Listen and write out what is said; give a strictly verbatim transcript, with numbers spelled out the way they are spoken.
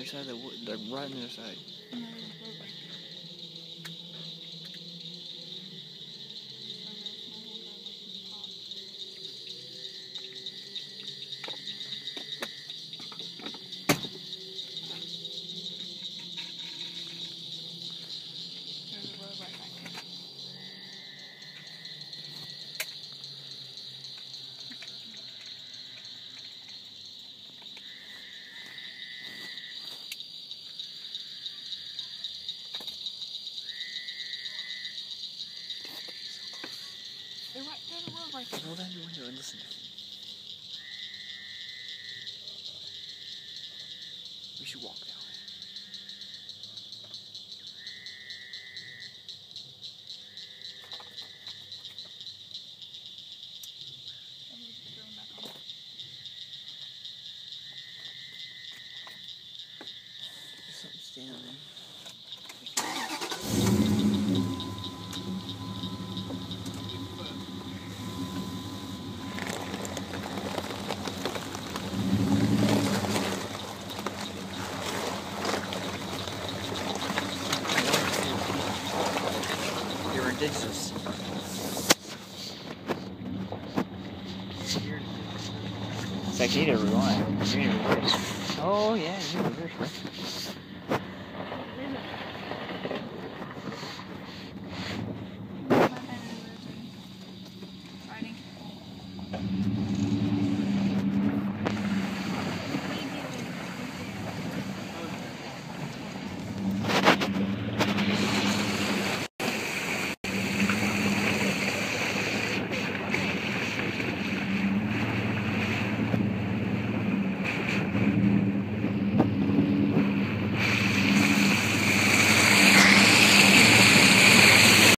other side of the wood. They're right on the other side. They're right, there's a road right there. Roll down your window and listen. We should walk that way. There's something standing there. Ridiculous. It's like you need to rewind. You need to reverse. Oh yeah, you need to reverse, bro.